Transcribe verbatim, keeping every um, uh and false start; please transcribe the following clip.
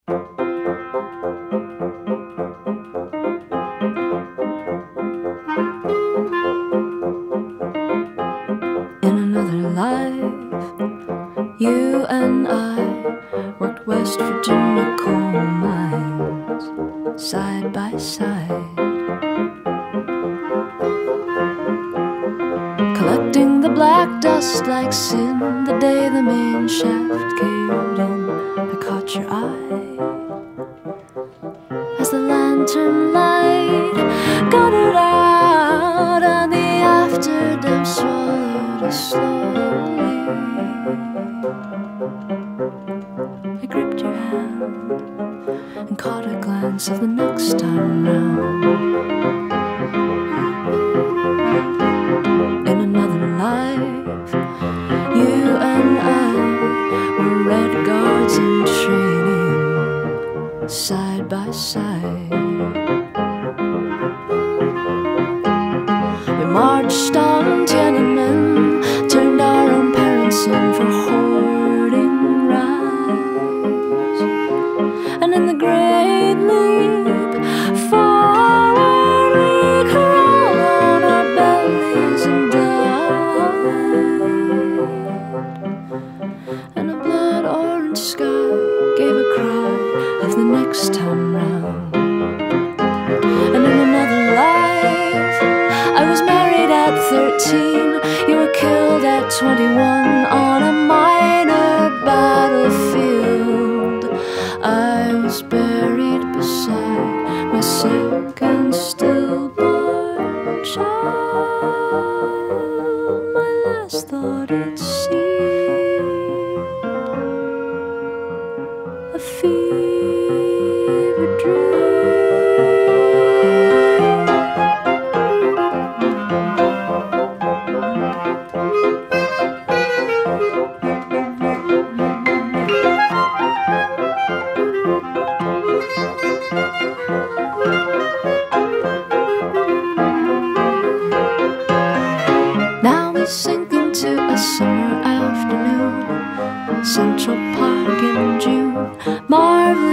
In another life, you and I worked West Virginia coal mines side by side, collecting the black dust like sin. The day the main shaft caved in, I caught your eye as the lantern light guttered out and the afterdew swallowed us slowly. I gripped your hand and caught a glance of the next time round. In another life, you and I were Red Guards in training, side by side. We marched on Tiananmen, turned our own parents in for hoarding rice, and in the great leap forward we crawled on our bellies and died, and a blood orange sky gave a cry of the next time round. And in another life, I was married at thirteen, you were killed at twenty-one on a minor battlefield. I was buried beside my second stillborn child, my last thought at sea, a fever dream. Now we sink into a summer afternoon, Central Park in June, marvelous